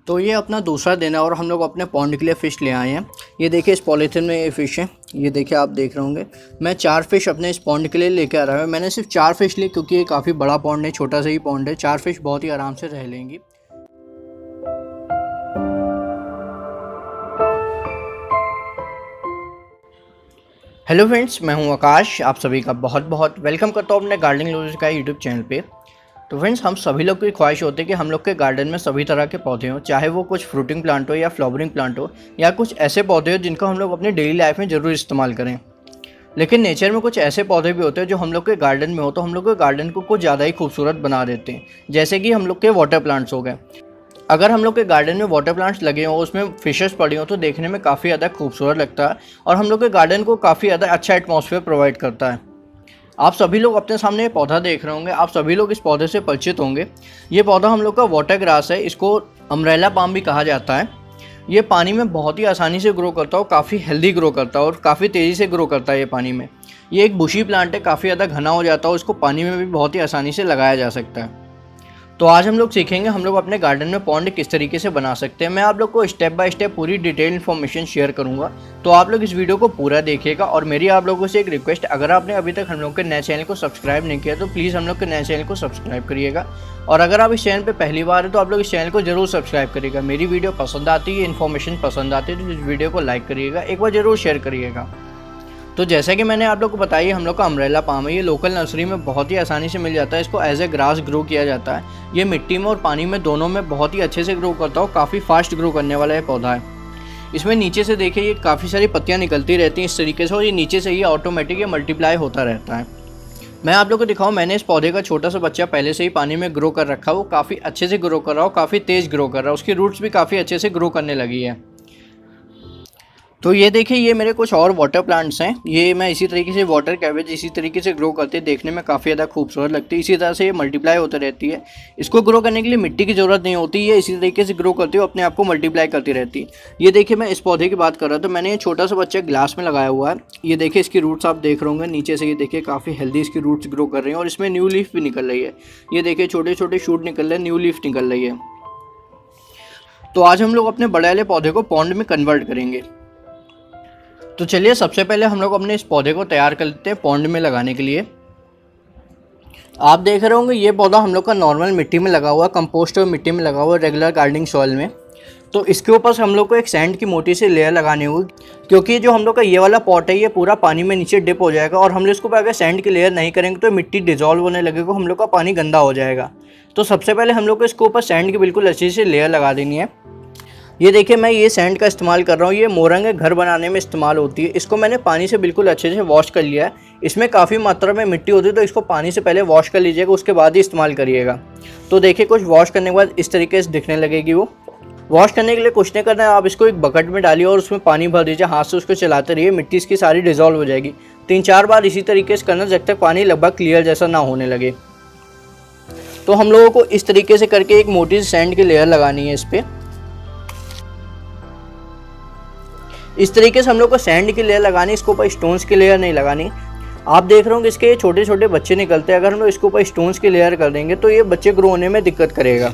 तो ये अपना दूसरा दिन है और हम लोग अपने पॉन्ड के लिए फ़िश ले आए हैं। ये देखिए इस पॉलीथिन में ये फ़िश है, ये देखिए आप देख रहे होंगे। मैं 4 फ़िश अपने इस पॉन्ड के लिए लेके आ रहा हूँ। मैंने सिर्फ 4 फ़िश ली क्योंकि ये काफ़ी बड़ा पॉन्ड है, छोटा सा ही पॉन्ड है। 4 फ़िश बहुत ही आराम से रह लेंगी। हेलो फ्रेंड्स, मैं हूं आकाश। आप सभी का बहुत बहुत वेलकम करता हूं अपने गार्डनिंग लॉजिक का यूट्यूब चैनल पे। तो फ्रेंड्स, हम सभी लोग की ख्वाहिश होती है कि हम लोग के गार्डन में सभी तरह के पौधे हों, चाहे वो कुछ फ्रूटिंग प्लांट हो या फ्लावरिंग प्लांट हो या कुछ ऐसे पौधे हो जिनको हम लोग अपनी डेली लाइफ में ज़रूर इस्तेमाल करें। लेकिन नेचर में कुछ ऐसे पौधे भी होते हैं जो हम लोग के गार्डन में हो तो हम लोग के गार्डन को कुछ ज़्यादा ही खूबसूरत बना देते हैं, जैसे कि हम लोग के वाटर प्लांट्स हो गए। अगर हम लोग के गार्डन में वाटर प्लांट्स लगे हों, उसमें फिशेस पड़ी हों, तो देखने में काफ़ी ज़्यादा खूबसूरत लगता है और हम लोग के गार्डन को काफ़ी ज़्यादा अच्छा एटमॉस्फेयर प्रोवाइड करता है। आप सभी लोग अपने सामने ये पौधा देख रहे होंगे, आप सभी लोग इस पौधे से परिचित होंगे। ये पौधा हम लोग का वाटर ग्रास है, इसको अम्ब्रेला पाम भी कहा जाता है। ये पानी में बहुत ही आसानी से ग्रो करता है और काफ़ी हेल्दी ग्रो करता है और काफ़ी तेज़ी से ग्रो करता है ये पानी में। ये एक बुशी प्लांट है, काफ़ी ज़्यादा घना हो जाता है, इसको पानी में भी बहुत ही आसानी से लगाया जा सकता है। तो आज हम लोग सीखेंगे हम लोग अपने गार्डन में पॉन्ड किस तरीके से बना सकते हैं। मैं आप लोग को स्टेप बाय स्टेप पूरी डिटेल इन्फॉर्मेशन शेयर करूंगा, तो आप लोग इस वीडियो को पूरा देखिएगा। और मेरी आप लोगों से एक रिक्वेस्ट, अगर आपने अभी तक हम लोग के नए चैनल को सब्सक्राइब नहीं किया तो प्लीज़ हम लोग के नए चैनल को सब्सक्राइब करिएगा। और अगर आप इस चैनल पर पहली बार है तो आप लोग इस चैनल को जरूर सब्सक्राइब करिएगा। मेरी वीडियो पसंद आती है, इन्फॉर्मेशन पसंद आती है तो इस वीडियो को लाइक करिएगा, एक बार ज़रूर शेयर करिएगा। तो जैसा कि मैंने आप लोग को बताया, हम लोग का अम्ब्रेला पाम है। ये लोकल नर्सरी में बहुत ही आसानी से मिल जाता है। इसको एज ए ग्रास ग्रो किया जाता है। ये मिट्टी में और पानी में दोनों में बहुत ही अच्छे से ग्रो करता है, काफ़ी फास्ट ग्रो करने वाला ये पौधा है। इसमें नीचे से देखिए ये काफ़ी सारी पत्तियाँ निकलती रहती हैं इस तरीके से, और ये नीचे से ही ऑटोमेटिक ये मल्टीप्लाई होता रहता है। मैं आप लोग को दिखाऊँ, मैंने इस पौधे का छोटा सा बच्चा पहले से ही पानी में ग्रो कर रखा है। वो काफ़ी अच्छे से ग्रो कर रहा हो, काफ़ी तेज़ ग्रो कर रहा है, उसकी रूट्स भी काफ़ी अच्छे से ग्रो करने लगी है। तो ये देखिए, ये मेरे कुछ और वाटर प्लांट्स हैं। ये मैं इसी तरीके से वाटर कैबेज इसी तरीके से ग्रो करते हैं, देखने में काफ़ी ज़्यादा खूबसूरत लगती है। इसी तरह से ये मल्टीप्लाई होती रहती है। इसको ग्रो करने के लिए मिट्टी की ज़रूरत नहीं होती है, इसी तरीके से ग्रो करती है, अपने आप को मल्टीप्लाई करती रहती है। ये देखिए, मैं इस पौधे की बात कर रहा था। मैंने ये छोटा सा बच्चा ग्लास में लगाया हुआ है। ये देखिए इसकी रूट्स आप देख रहे होंगे नीचे से, ये देखिए काफ़ी हेल्दी इसकी रूट्स ग्रो कर रही हैं और इसमें न्यू लीफ भी निकल रही है। ये देखिए छोटे छोटे शूट निकल रहे हैं, न्यू लीफ निकल रही है। तो आज हम लोग अपने बड़े वाले पौधे को पॉन्ड में कन्वर्ट करेंगे। तो चलिए सबसे पहले हम लोग अपने इस पौधे को तैयार कर लेते हैं पॉन्ड में लगाने के लिए। आप देख रहे होंगे ये पौधा हम लोग का नॉर्मल मिट्टी में लगा हुआ है, कंपोस्ट मिट्टी में लगा हुआ है, रेगुलर गार्डनिंग सॉइल में। तो इसके ऊपर से हम लोग को एक सैंड की मोटी सी लेयर लगानी होगी, क्योंकि जो हम लोग का ये वाला पॉट है ये पूरा पानी में नीचे डिप हो जाएगा और हम लोग इसको अगर सैंड की लेयर नहीं करेंगे तो मिट्टी डिजॉल्व होने लगेगा, हम लोग का पानी गंदा हो जाएगा। तो सबसे पहले हम लोग को इसके ऊपर सैंड की बिल्कुल अच्छी सी लेयर लगा देनी है। ये देखिए मैं ये सैंड का इस्तेमाल कर रहा हूँ, ये मोरंग घर बनाने में इस्तेमाल होती है। इसको मैंने पानी से बिल्कुल अच्छे से वॉश कर लिया है। इसमें काफ़ी मात्रा में मिट्टी होती है, तो इसको पानी से पहले वॉश कर लीजिएगा, उसके बाद ही इस्तेमाल करिएगा। तो देखिए कुछ वॉश करने के बाद इस तरीके से दिखने लगेगी वो। वॉश करने के लिए कुछ नहीं करना है, आप इसको एक बकेट में डालिए और उसमें पानी भर दीजिए, हाथ से उसको चलाते रहिए, मिट्टी इसकी सारी डिजॉल्व हो जाएगी। 3-4 बार इसी तरीके से करना जब तक पानी लगभग क्लियर जैसा ना होने लगे। तो हम लोगों को इस तरीके से करके एक मोटी सी सैंड की लेयर लगानी है इस पर। इस तरीके से हम लोग को सैंड की लेयर लगानी, इसके ऊपर स्टोन्स की लेयर नहीं लगानी। आप देख रहे होंगे इसके छोटे छोटे बच्चे निकलते हैं, अगर हम लोग इसके ऊपर स्टोन्स की लेयर कर देंगे तो ये बच्चे ग्रो होने में दिक्कत करेगा।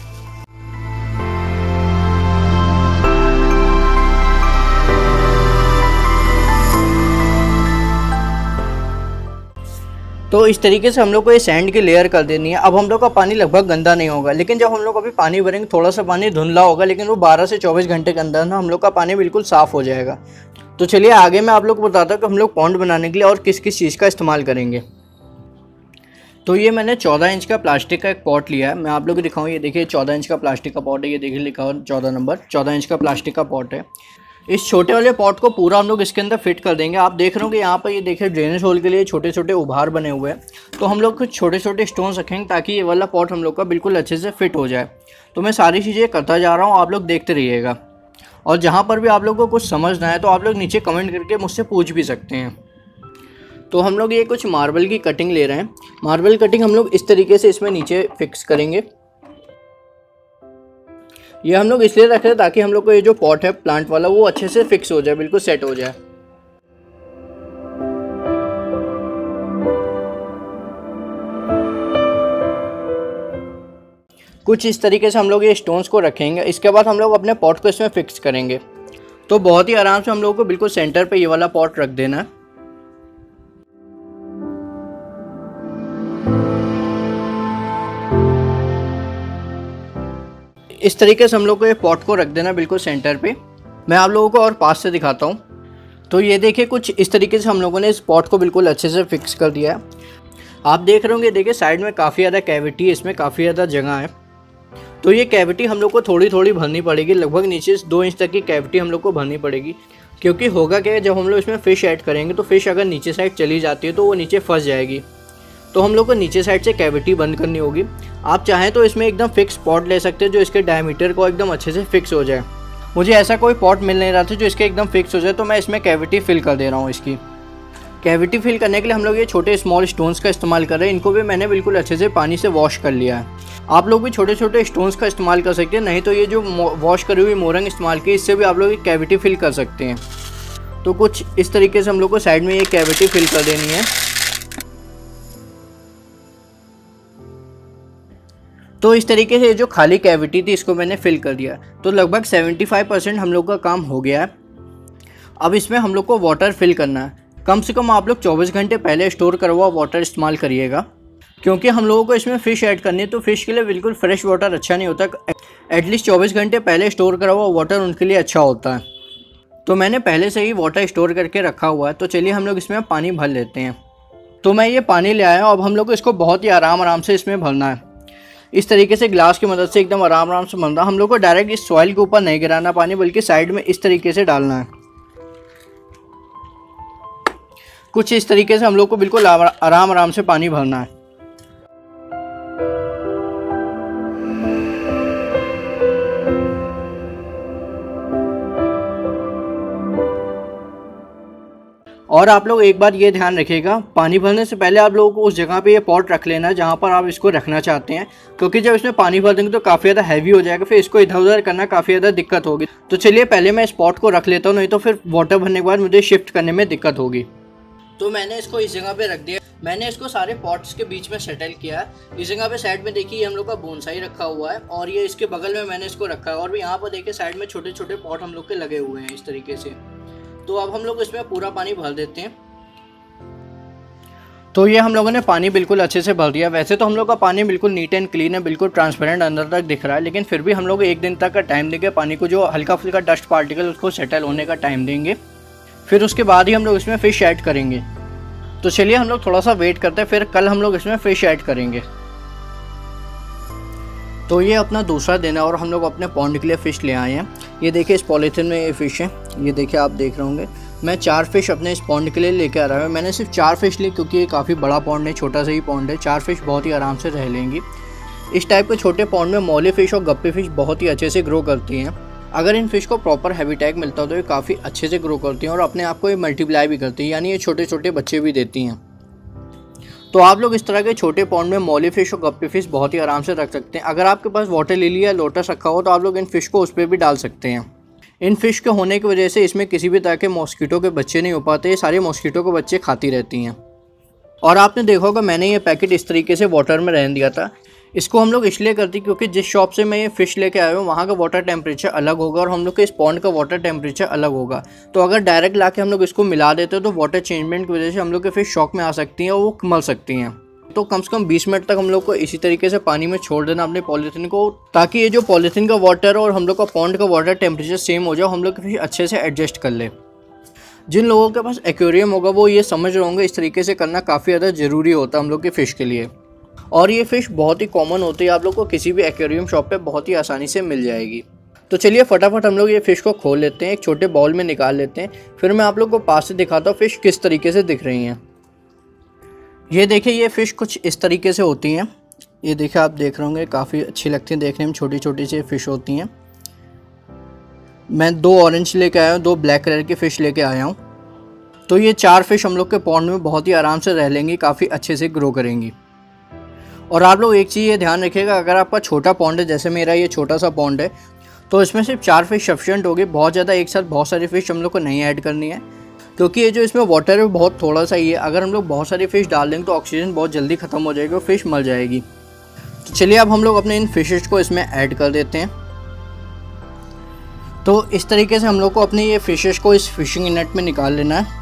तो इस तरीके से हम लोग को ये सैंड की लेयर कर देनी है। अब हम लोग का पानी लगभग गंदा नहीं होगा, लेकिन जब हम लोग अभी पानी भरेंगे थोड़ा सा पानी धुंधला होगा, लेकिन वो 12 से 24 घंटे के अंदर ना हम लोग का पानी बिल्कुल साफ़ हो जाएगा। तो चलिए आगे मैं आप लोग को बताता हूँ कि हम लोग पॉन्ड बनाने के लिए और किस किस चीज़ का इस्तेमाल करेंगे। तो ये मैंने 14 इंच का प्लास्टिक का एक पॉट लिया है। मैं आप लोग को दिखाऊँ, ये देखिए 14 इंच का प्लास्टिक का पॉट है, ये देखिए लिखा हुआ 14 नंबर, 14 इंच का प्लास्टिक का पॉट है। इस छोटे वाले पॉट को पूरा हम लोग इसके अंदर फिट कर देंगे। आप देख रहे हो कि यहाँ पर ये देखिए ड्रेनेज होल के लिए छोटे छोटे उभार बने हुए हैं। तो हम लोग कुछ छोटे छोटे स्टोन्स रखेंगे ताकि ये वाला पॉट हम लोग का बिल्कुल अच्छे से फिट हो जाए। तो मैं सारी चीज़ें करता जा रहा हूँ, आप लोग देखते रहिएगा। और जहाँ पर भी आप लोग को कुछ समझना है तो आप लोग नीचे कमेंट करके मुझसे पूछ भी सकते हैं। तो हम लोग ये कुछ मार्बल की कटिंग ले रहे हैं। मार्बल कटिंग हम लोग इस तरीके से इसमें नीचे फिक्स करेंगे। ये हम लोग इसलिए रख रहे हैं ताकि हम लोग को ये जो पॉट है प्लांट वाला वो अच्छे से फिक्स हो जाए, बिल्कुल सेट हो जाए। कुछ इस तरीके से हम लोग ये स्टोन्स को रखेंगे। इसके बाद हम लोग अपने पॉट को इसमें फिक्स करेंगे। तो बहुत ही आराम से हम लोग को बिल्कुल सेंटर पे ये वाला पॉट रख देना है। इस तरीके से हम लोग को ये पॉट को रख देना बिल्कुल सेंटर पे। मैं आप लोगों को और पास से दिखाता हूँ। तो ये देखिए कुछ इस तरीके से हम लोगों ने इस पॉट को बिल्कुल अच्छे से फिक्स कर दिया है। आप देख रहे होंगे, देखिए साइड में काफ़ी ज़्यादा कैविटी है, इसमें काफ़ी ज़्यादा जगह है। तो ये कैविटी हम लोग को थोड़ी थोड़ी भरनी पड़ेगी, लगभग नीचे से 2 इंच तक की कैविटी हम लोग को भरनी पड़ेगी। क्योंकि होगा क्या है, जब हम लोग इसमें फ़िश ऐड करेंगे तो फ़िश अगर नीचे साइड चली जाती है तो वो नीचे फंस जाएगी। तो हम लोग को नीचे साइड से कैविटी बंद करनी होगी। आप चाहें तो इसमें एकदम फिक्स पॉट ले सकते हैं जो इसके डायमीटर को एकदम अच्छे से फिक्स हो जाए। मुझे ऐसा कोई पॉट मिल नहीं रहा था जो इसके एकदम फिक्स हो जाए, तो मैं इसमें कैविटी फिल कर दे रहा हूँ। इसकी कैविटी फिल करने के लिए हम लोग ये छोटे स्मॉल स्टोन्स का इस्तेमाल कर रहे हैं। इनको भी मैंने बिल्कुल अच्छे से पानी से वॉश कर लिया है। आप लोग भी छोटे छोटे स्टोन्स का इस्तेमाल कर सकते हैं, नहीं तो ये जो वॉश करी हुई मोरंग इस्तेमाल की, इससे भी आप लोग कैविटी फिल कर सकते हैं। तो कुछ इस तरीके से हम लोग को साइड में ये कैविटी फिल कर देनी है। तो इस तरीके से जो खाली कैविटी थी इसको मैंने फिल कर दिया। तो लगभग 75% हम लोग का काम हो गया है। अब इसमें हम लोग को वाटर फिल करना है। कम से कम आप लोग 24 घंटे पहले स्टोर करा हुआ वाटर इस्तेमाल करिएगा, क्योंकि हम लोगों को इसमें फ़िश ऐड करनी है। तो फ़िश के लिए बिल्कुल फ्रेश वाटर अच्छा नहीं होता। एटलीस्ट 24 घंटे पहले स्टोर करा हुआ वाटर उनके लिए अच्छा होता है। तो मैंने पहले से ही वाटर स्टोर करके रखा हुआ है। तो चलिए हम लोग इसमें पानी भर लेते हैं। तो मैं ये पानी ले आया हूँ। अब हम लोग को इसको बहुत ही आराम से इसमें भरना है। इस तरीके से ग्लास की मदद से एकदम आराम से भरना। हम लोग को डायरेक्ट इस सॉइल के ऊपर नहीं गिराना पानी, बल्कि साइड में इस तरीके से डालना है। कुछ इस तरीके से हम लोग को बिल्कुल आराम से पानी भरना है। और आप लोग एक बार ये ध्यान रखिएगा, पानी भरने से पहले आप लोगों को उस जगह पे ये पॉट रख लेना है जहाँ पर आप इसको रखना चाहते हैं, क्योंकि जब इसमें पानी भर देंगे तो काफ़ी ज़्यादा हैवी हो जाएगा, फिर इसको इधर उधर करना काफ़ी ज़्यादा दिक्कत होगी। तो चलिए पहले मैं इस पॉट को रख लेता हूँ, नहीं तो फिर वाटर भरने के बाद मुझे शिफ्ट करने में दिक्कत होगी। तो मैंने इसको इस जगह पे रख दिया। मैंने इसको सारे पॉट्स के बीच में सेटल किया। इस जगह पे साइड में देखिए हम लोग का बोनसाई रखा हुआ है, और ये इसके बगल में मैंने इसको रखा है। और भी यहाँ पर देखिए साइड में छोटे छोटे पॉट हम लोग के लगे हुए हैं इस तरीके से। तो अब हम लोग इसमें पूरा पानी भर देते हैं। तो ये हम लोगों ने पानी बिल्कुल अच्छे से भर दिया। वैसे तो हम लोग का पानी बिल्कुल नीट एंड क्लीन है, बिल्कुल ट्रांसपेरेंट अंदर तक दिख रहा है, लेकिन फिर भी हम लोग 1 दिन तक का टाइम देंगे। पानी को जो हल्का फुल्का डस्ट पार्टिकल उसको सेटल होने का टाइम देंगे, फिर उसके बाद ही हम लोग इसमें फ़िश ऐड करेंगे। तो चलिए हम लोग थोड़ा सा वेट करते हैं, फिर कल हम लोग इसमें फ़िश ऐड करेंगे। तो ये अपना दूसरा दिन है और हम लोग अपने पॉन्ड के लिए फ़िश ले आए हैं। ये देखिए इस पॉलीथीन में ये फ़िश है, ये देखिए आप देख रहे होंगे। मैं 4 फ़िश अपने इस पॉन्ड के लिए लेके आ रहा हूँ। मैंने सिर्फ 4 फ़िश ली, क्योंकि ये काफ़ी बड़ा पॉन्ड है, छोटा सा ही पॉन्ड है। 4 फ़िश बहुत ही आराम से रह लेंगी। इस टाइप के छोटे पॉन्ड में मौली फ़िश और गप्पी फ़िश बहुत ही अच्छे से ग्रो करती हैं। अगर इन फ़िश को प्रॉपर हैबिटेट मिलता हो तो ये काफ़ी अच्छे से ग्रो करती हैं और अपने आप को ये मल्टीप्लाई भी करती हैं, यानी ये छोटे छोटे बच्चे भी देती हैं। तो आप लोग इस तरह के छोटे पॉन्ड में मौली फ़िश और गप्पी फ़िश बहुत ही आराम से रख सकते हैं। अगर आपके पास वाटर लिली या लोटस रखा हो तो आप लोग इन फ़िश को उस पर भी डाल सकते हैं। इन फ़िश के होने की वजह से इसमें किसी भी तरह के मॉस्किटो के बच्चे नहीं हो पाते। ये सारे मॉस्किटो के बच्चे खाती रहती हैं। और आपने देखा होगा मैंने ये पैकेट इस तरीके से वाटर में रहने दिया था। इसको हम लोग इसलिए करते हैं क्योंकि जिस शॉप से मैं ये फ़िश लेके आया हूँ वहाँ का वाटर टेम्परेचर अलग होगा और हम लोग के इस पॉन्ड का वाटर टेम्परेचर अलग होगा। तो अगर डायरेक्ट ला के हम लोग इसको मिला देते हैं तो वाटर चेंजमेंट की वजह से हम लोग के फ़िश शॉक में आ सकती हैं और वो मर सकती हैं। तो कम से कम 20 मिनट तक हम लोग को इसी तरीके से पानी में छोड़ देना अपने पॉलीथीन को, ताकि ये जो पॉलीथीन का वाटर और हम लोग का पॉन्ड का वाटर टेम्परेचर सेम हो जाए, हम लोग के फ़िश अच्छे से एडजस्ट कर ले। जिन लोगों के पास एक्वेरियम होगा वो ये समझ रहे होंगे इस तरीके से करना काफ़ी ज़्यादा ज़रूरी होता है हम लोग के फ़िश के लिए। और ये फ़िश बहुत ही कॉमन होती है, आप लोग को किसी भी एक्वेरियम शॉप पे बहुत ही आसानी से मिल जाएगी। तो चलिए फटाफट हम लोग ये फ़िश को खोल लेते हैं, एक छोटे बाउल में निकाल लेते हैं, फिर मैं आप लोग को पास से दिखाता हूँ फ़िश किस तरीके से दिख रही हैं। ये देखिए ये फ़िश कुछ इस तरीके से होती हैं। ये देखिए आप देख रहे होंगे काफ़ी अच्छी लगती हैं देखने में, छोटी छोटी सी फ़िश होती हैं। मैं 2 ऑरेंज लेके आया हूँ, 2 ब्लैक कलर की फ़िश लेके आया हूँ। तो ये 4 फ़िश हम लोग के पॉन्ड में बहुत ही आराम से रह लेंगी, काफ़ी अच्छे से ग्रो करेंगी। और आप लोग एक चीज़ ये ध्यान रखिएगा, अगर आपका छोटा पॉन्ड है, जैसे मेरा ये छोटा सा पॉन्ड है, तो इसमें सिर्फ 4 फ़िश सफिशिएंट होगी। बहुत ज़्यादा एक साथ बहुत सारी फ़िश हम लोग को नहीं ऐड करनी है, क्योंकि ये जो इसमें वाटर है बहुत थोड़ा सा ही है। अगर हम लोग बहुत सारी फ़िश डाल देंगे तो ऑक्सीजन बहुत जल्दी ख़त्म हो जाएगी और फ़िश मर जाएगी। तो चलिए अब हम लोग अपने इन फिशेस को इसमें ऐड कर देते हैं। तो इस तरीके से हम लोग को अपने ये फिशेस को इस फिशिंग नेट में निकाल लेना है।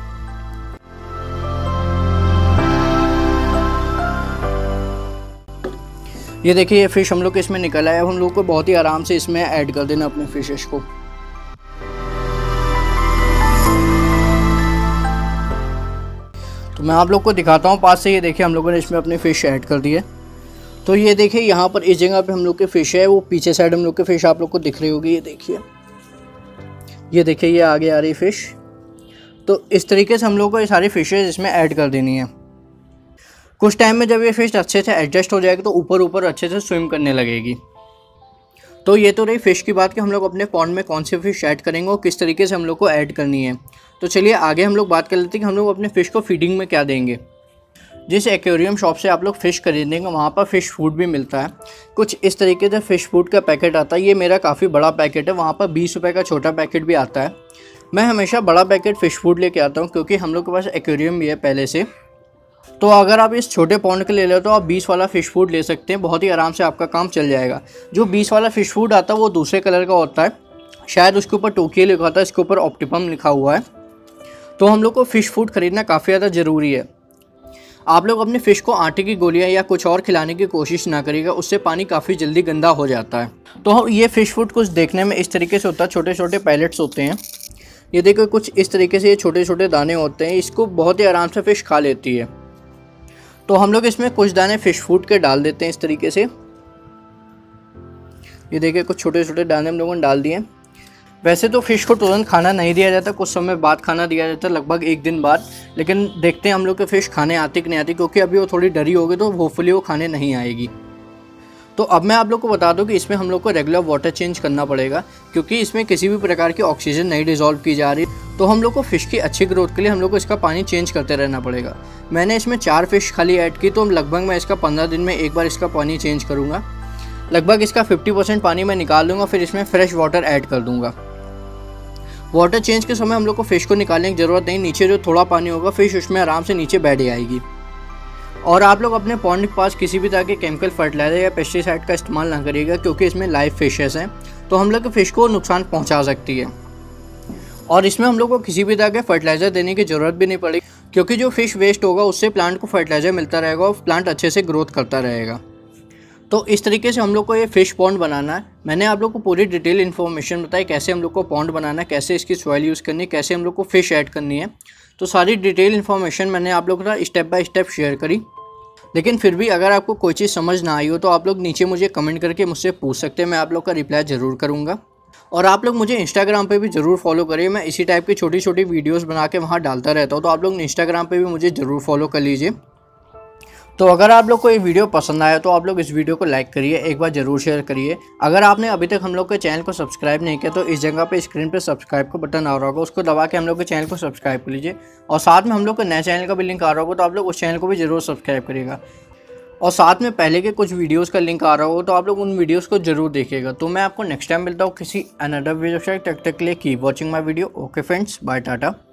ये देखिए ये फिश हम लोग के इसमें निकल आया है। हम लोग को बहुत ही आराम से इसमें ऐड कर देना अपने फिशेस को। तो मैं आप लोग को दिखाता हूँ पास से। ये देखिए हम लोगों ने इसमें अपने फ़िश ऐड कर दिए। तो ये देखिए यहाँ पर इस जगह पे हम लोग के फ़िश है, वो पीछे साइड हम लोग के फ़िश आप लोग को दिख रही होगी। ये देखिए ये आगे आ रही फ़िश। तो इस तरीके से हम लोग को ये सारी फ़िशेज़ इसमें ऐड कर देनी है। कुछ टाइम में जब ये फ़िश अच्छे से एडजस्ट हो जाएगी तो ऊपर ऊपर अच्छे से स्विम करने लगेगी। तो ये तो रही फ़िश की बात कि हम लोग अपने पॉन्ड में कौन सी फ़िश ऐड करेंगे और किस तरीके से हम लोग को ऐड करनी है। तो चलिए आगे हम लोग बात कर लेते हैं कि हम लोग अपने फ़िश को फीडिंग में क्या देंगे। जिस एक्वेरियम शॉप से आप लोग फ़िश खरीदेंगे वहाँ पर फ़िश फूड भी मिलता है। कुछ इस तरीके से फ़िश फूड का पैकेट आता है। ये मेरा काफ़ी बड़ा पैकेट है, वहाँ पर 20 रुपये का छोटा पैकेट भी आता है। मैं हमेशा बड़ा पैकेट फ़िश फूड लेके आता हूँ क्योंकि हम लोग के पास एक्वेरियम भी है पहले से। तो अगर आप इस छोटे पॉन्ड के ले लो तो आप 20 वाला फ़िश फूड ले सकते हैं, बहुत ही आराम से आपका काम चल जाएगा। जो 20 वाला फ़िश फूड आता है वो दूसरे कलर का होता है, शायद उसके ऊपर टोक्यो लिखा होता है, इसके ऊपर ऑप्टिमम लिखा हुआ है। तो हम लोग को फ़िश फूड ख़रीदना काफ़ी ज़्यादा ज़रूरी है। आप लोग अपने फ़िश को आटे की गोलियां या कुछ और खिलाने की कोशिश ना करिएगा, उससे पानी काफ़ी जल्दी गंदा हो जाता है। तो ये फ़िश फूड कुछ देखने में इस तरीके से होता है, छोटे छोटे पैलेट्स होते हैं। ये देखो कुछ इस तरीके से ये छोटे छोटे दाने होते हैं, इसको बहुत ही आराम से फ़िश खा लेती है। तो हम लोग इसमें कुछ दाने फ़िश फूड के डाल देते हैं इस तरीके से। ये देखिए कुछ छोटे छोटे दाने हम लोगों ने डाल दिए। वैसे तो फ़िश को तुरंत खाना नहीं दिया जाता, कुछ समय बाद खाना दिया जाता है, लगभग 1 दिन बाद। लेकिन देखते हैं हम लोग के फ़िश खाने आती कि नहीं आती, क्योंकि अभी वो थोड़ी डरी होगी तो होपफुली वो खाने नहीं आएगी। तो अब मैं आप लोग को बता दूं कि इसमें हम लोग को रेगुलर वाटर चेंज करना पड़ेगा, क्योंकि इसमें किसी भी प्रकार की ऑक्सीजन नहीं डिज़ोल्व की जा रही। तो हम लोग को फ़िश की अच्छी ग्रोथ के लिए हम लोग को इसका पानी चेंज करते रहना पड़ेगा। मैंने इसमें 4 फ़िश खाली ऐड की, तो लगभग मैं इसका 15 दिन में एक बार इसका पानी चेंज करूँगा। लगभग इसका 50% पानी मैं निकाल लूँगा, फिर इसमें फ्रेश वाटर ऐड कर दूँगा। वाटर चेंज के समय हम लोग को फ़िश को निकालने की ज़रूरत नहीं, नीचे जो थोड़ा पानी होगा फ़िश उसमें आराम से नीचे बैठ जाएगी। और आप लोग अपने पॉन्ड के पास किसी भी तरह के केमिकल फर्टिलाइज़र या पेस्टिसाइड का इस्तेमाल ना करिएगा, क्योंकि इसमें लाइव फिशेस हैं, तो हम लोग के फ़िश को नुकसान पहुंचा सकती है। और इसमें हम लोग को किसी भी तरह के फर्टिलाइज़र देने की ज़रूरत भी नहीं पड़ेगी, क्योंकि जो फ़िश वेस्ट होगा उससे प्लांट को फर्टिलाइज़र मिलता रहेगा और प्लांट अच्छे से ग्रोथ करता रहेगा। तो इस तरीके से हम लोग को ये फ़िश पॉन्ड बनाना है। मैंने आप लोग को पूरी डिटेल इन्फॉर्मेशन बताई, कैसे हम लोग को पॉन्ड बनाना है, कैसे इसकी सॉइल यूज़ करनी है, कैसे हम लोग को फ़िश ऐड करनी है। तो सारी डिटेल इन्फॉर्मेशन मैंने आप लोग के साथ स्टेप बाय स्टेप शेयर करी। लेकिन फिर भी अगर आपको कोई चीज़ समझ ना आई हो तो आप लोग नीचे मुझे कमेंट करके मुझसे पूछ सकते हैं, मैं आप लोग का रिप्लाई ज़रूर करूँगा। और आप लोग मुझे इंस्टाग्राम पे भी ज़रूर फॉलो करिए, मैं इसी टाइप की छोटी छोटी वीडियोस बना के वहाँ डालता रहता हूँ। तो आप लोग इंस्टाग्राम पे भी मुझे ज़रूर फॉलो कर लीजिए। तो अगर आप लोग को ये वीडियो पसंद आया तो आप लोग इस वीडियो को लाइक करिए, एक बार ज़रूर शेयर करिए। अगर आपने अभी तक हम लोग के चैनल को सब्सक्राइब नहीं किया तो इस जगह पे स्क्रीन पे सब्सक्राइब का बटन आ रहा होगा, उसको दबा के हम लोग के चैनल को सब्सक्राइब कर लीजिए। और साथ में हम लोग के नए चैनल का भी लिंक आ रहा होगा, तो आप लोग उस चैनल को भी ज़रूर सब्सक्राइब करिएगा। और साथ में पहले के कुछ वीडियोस का लिंक आ रहा हो तो आप लोग उन वीडियोस को जरूर देखिएगा। तो मैं आपको नेक्स्ट टाइम मिलता हूँ किसी अनदर वीडियो से। तब तक के लिए keep watching my video. Okay friends, bye, Tata.